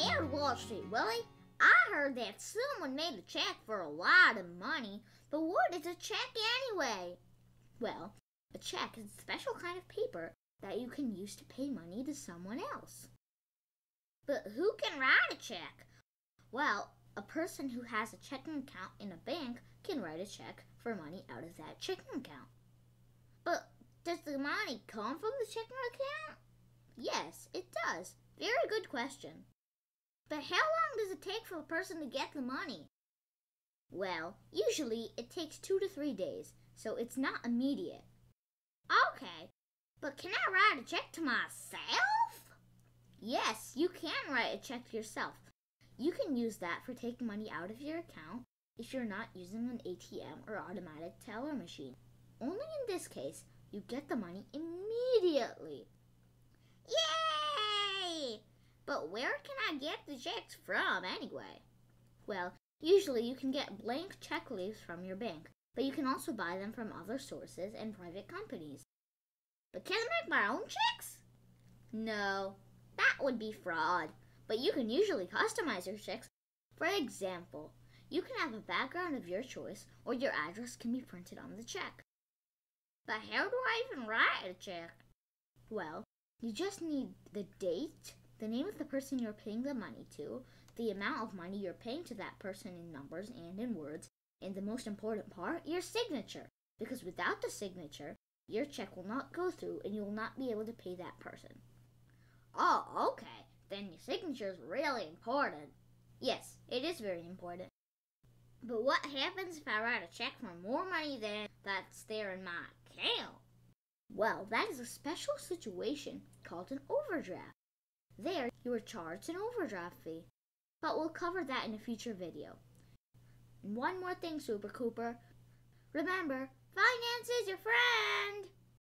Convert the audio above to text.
Hey, Wall Street Willie, I heard that someone made a check for a lot of money, but what is a check anyway? Well, a check is a special kind of paper that you can use to pay money to someone else. But who can write a check? Well, a person who has a checking account in a bank can write a check for money out of that checking account. But does the money come from the checking account? Yes, it does. Very good question. But how long does it take for a person to get the money? Well, usually it takes 2 to 3 days, so it's not immediate. Okay, but can I write a check to myself? Yes, you can write a check to yourself. You can use that for taking money out of your account if you're not using an ATM or automatic teller machine. Only in this case, you get the money immediately. Yay! But where can I get the checks from anyway? Well, usually you can get blank check leaves from your bank, but you can also buy them from other sources and private companies. But can I make my own checks? No, that would be fraud. But you can usually customize your checks. For example, you can have a background of your choice, or your address can be printed on the check. But how do I even write a check? Well, you just need the date, the name of the person you're paying the money to, the amount of money you're paying to that person in numbers and in words, and the most important part, your signature. Because without the signature, your check will not go through and you will not be able to pay that person. Oh, okay. Then your signature is really important. Yes, it is very important. But what happens if I write a check for more money than that's there in my account? Well, that is a special situation called an overdraft. There, you are charged an overdraft fee. But we'll cover that in a future video. And one more thing, Super Cooper. Remember, finance is your friend!